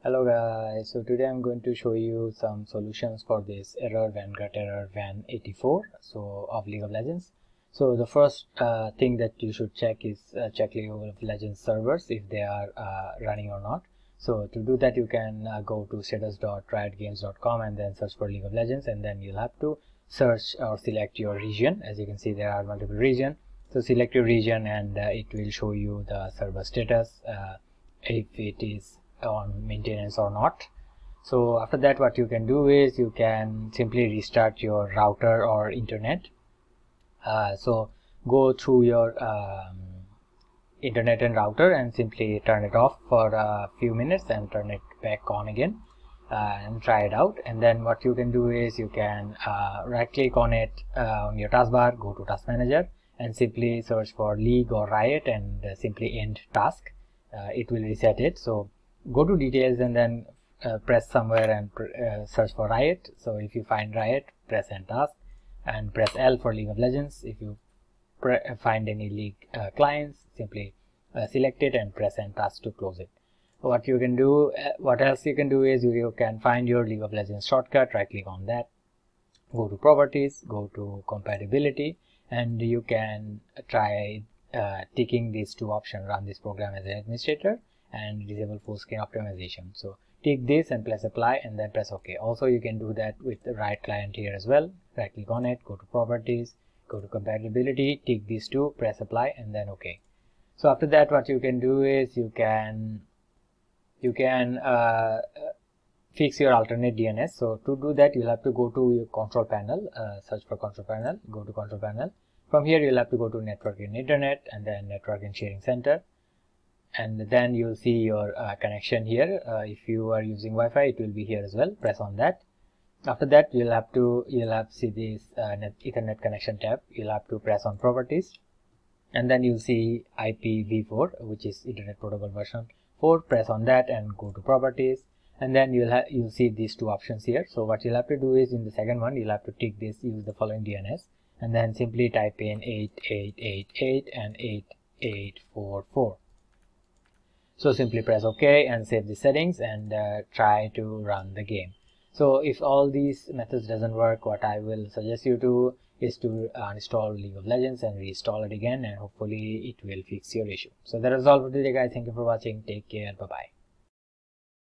Hello guys, so today I'm going to show you some solutions for this error, Vanguard error van84 of League of Legends. So the first thing that you should check is check League of Legends servers if they are running or not. So to do that you can go to status.riotgames.com and then search for League of Legends, and then you'll have to search or select your region. As you can see, there are multiple regions. So select your region and it will show you the server status, if it is on maintenance or not. So after that, what you can do is you can simply restart your router or internet. So go through your internet and router and simply turn it off for a few minutes and turn it back on again and try it out. And then what you can do is you can right click on it on your taskbar, go to task manager and simply search for League or Riot and simply end task. It will reset it. So go to details and then press somewhere and search for Riot. So if you find Riot, press end task and press L for League of Legends. If you find any League clients, simply select it and press end task to close it. What you can do, what else you can do is you can find your League of Legends shortcut, right click on that, go to properties, go to compatibility, and you can try ticking these two options: run this program as an administrator and disable full screen optimization. So tick this and press apply and then press OK. Also you can do that with the right client here as well. Right click on it, go to properties, go to compatibility, tick these two, press apply and then OK. So after that, what you can do is you can fix your alternate DNS. So to do that, you'll have to go to your control panel, search for control panel, go to control panel. From here you'll have to go to network and internet and then network and sharing center, and then you'll see your connection here. If you are using Wi-Fi, it will be here as well. Press on that. After that, you'll have to see this Ethernet connection tab. You'll have to press on properties, and then you'll see IPv4, which is Internet Protocol version 4. Press on that and go to properties, and then you'll see these two options here. So what you'll have to do is in the second one, you'll have to tick this, use the following DNS, and then simply type in 8888 and 8844. So simply press OK and save the settings and try to run the game. So if all these methods doesn't work, what I will suggest you to is to uninstall League of Legends and reinstall it again, and hopefully it will fix your issue. So that is all for today guys. Thank you for watching. Take care. Bye bye.